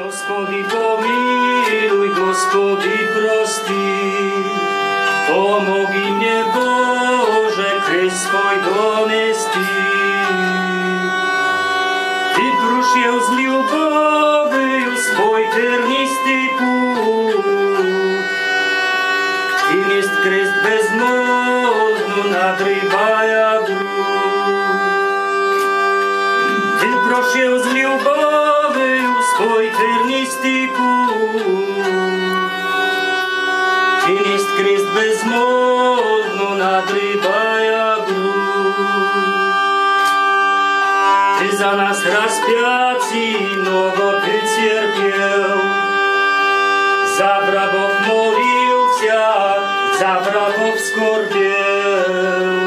Господи, помилуй, Господи, прости, помоги мне, Боже, крест свой донести. Ты прошел с любовью свой тернистый путь, и мест крест безмолвно надрывая грудь. Ты прошел с любовью свой тернистый путь, и мест крест безмолвно надрывая грудь. Ты за нас распятий много претерпел, за врагов молился, за врагов скорбел.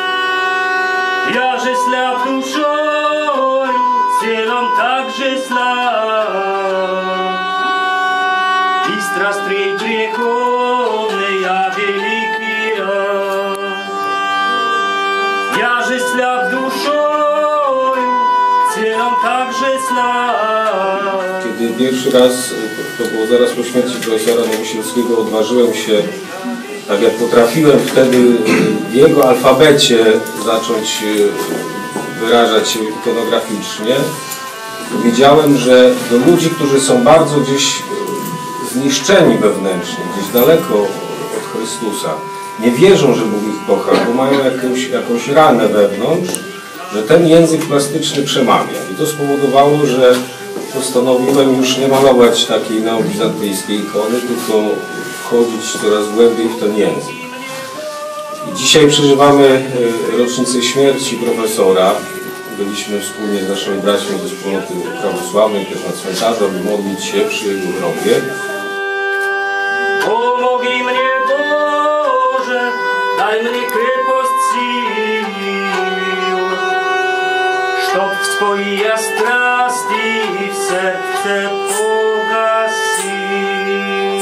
Я же слаб душою, телом также слаб, и страстей греховная великая. Я же слаб душою, телом также slab. Kiedy pierwszy raz, to było zaraz po śmierci profesora Nowosielskiego, odważyłem się, tak jak potrafiłem wtedy w jego alfabecie zacząć wyrażać się ikonograficznie, wiedziałem, że do ludzi, którzy są bardzo gdzieś zniszczeni wewnętrznie, gdzieś daleko od Chrystusa, nie wierzą, że Bóg ich kocha, bo mają jakąś ranę wewnątrz, że ten język plastyczny przemawia. I to spowodowało, że postanowiłem już nie malować takiej neobizantyjskiej ikony, tylko wchodzić coraz głębiej w ten język. I dzisiaj przeżywamy rocznicę śmierci profesora. Byliśmy wspólnie z naszymi braćmi ze wspólnoty prawosławnej też na cmentarzu, aby modlić się przy jego grobie. Помоги мне, Боже, дай мне крепость сил, чтоб свои я страсти в сердце погасил.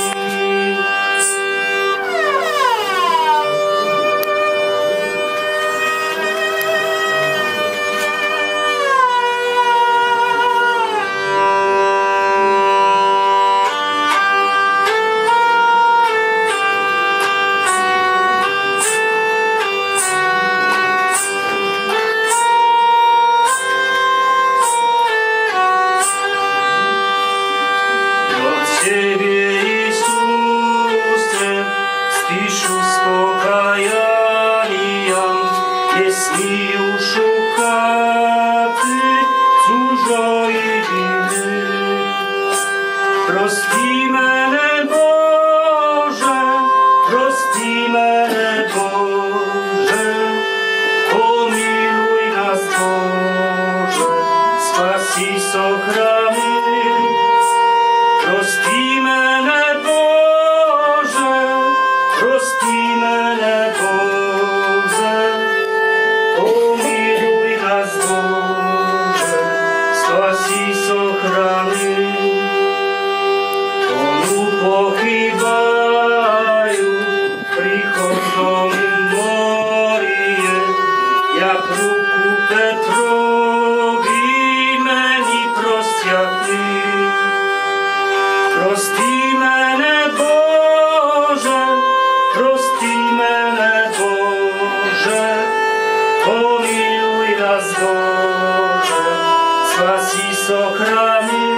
Ciebie, Иисусе, спішу з покаянням, не смію шукати чужої вини. Прости мене, Боже, прости мене, Боже, помилуй нас, Боже, спаси, сохрани. Прости мене, Боже, прости мене, Боже, помилуй нас, Боже, спаси, сохрани. Тону погибаю при холодном морі, як руку Петрові мені простягни. Прости мене, Боже, прости мене, Боже, помилуй нас, Боже, спаси, сохрани.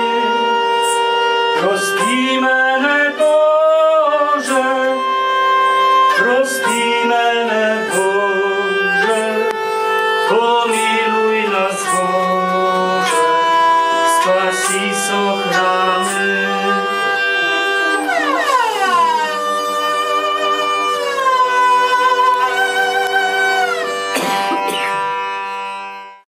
Прости мене, Боже, прости мене, Боже, помилуй нас, Боже, спаси, сохрани.